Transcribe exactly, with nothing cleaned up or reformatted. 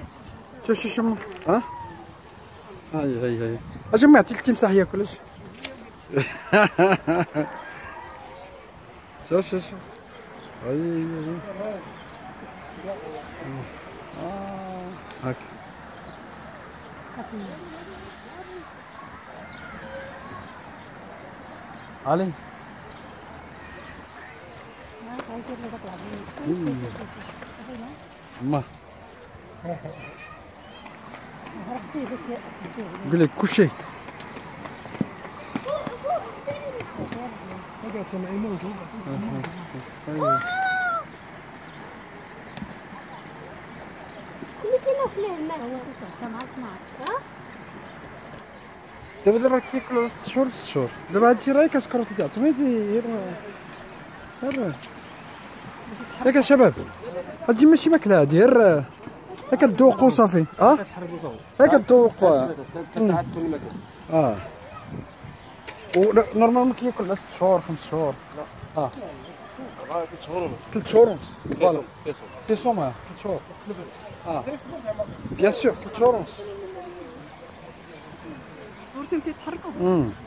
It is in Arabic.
شوف شوف شوف ها هاي هاي هاي اجمع التمساح ياكلش. شوف شوف شوف هاي هاي اه هاك علي ما قول لك كل شيء. دابا دابا كياكلوا ست شهور ست شهور دابا هادشي راه كتكرو كاع تميتي غير غير ياك الشباب هادشي ماشي ماكله هادي غير غير كتذوقوا صافي. اه غير كتذوقوا اه ونورمالمون كياكل ست شهور خمس شهور. لا اه ثلاث شهور ونص ثلاث شهور ونص فوالا كيسون اه ثلاث شهور اه بيان سور ثلاث شهور ونص. صورتهم تيتحركوا.